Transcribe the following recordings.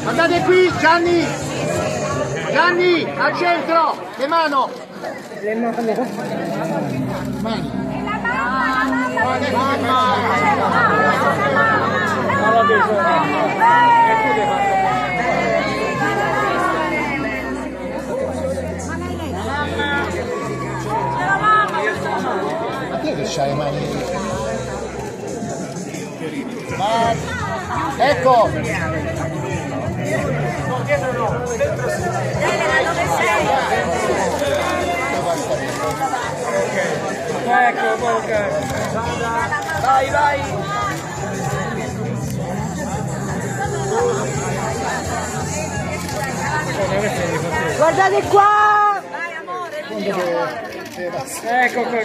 Guardate qui, Gianni! Gianni, al centro! Le mano! Le mano! Mani! Ma chi è che c'ha le mani? Ecco! Ecco, vai, vai! Guardate qua! Vai amore, ecco qua!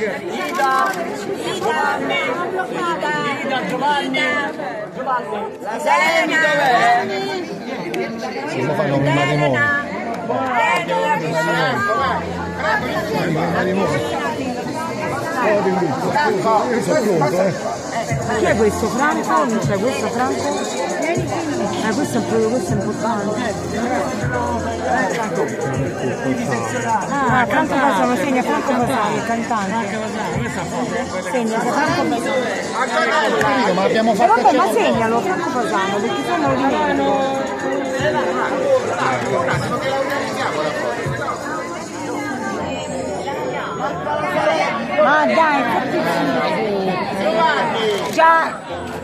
Giovanni! La Salemi dov'è? Si lo fanno un matrimonio. Chi è questo? Franco? Non c'è questo Franco? Questo è importante. Franco Basano, segna Franco Basano, il cantante. Segna Franco Basano. Ma abbiamo fatto. Vabbè, ma segnalo Franco Basano, perché se non lo dimentico. Ma dai, già.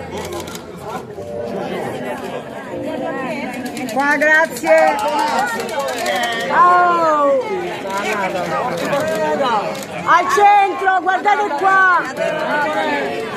Qua, grazie. Oh. Al centro, guardate qua.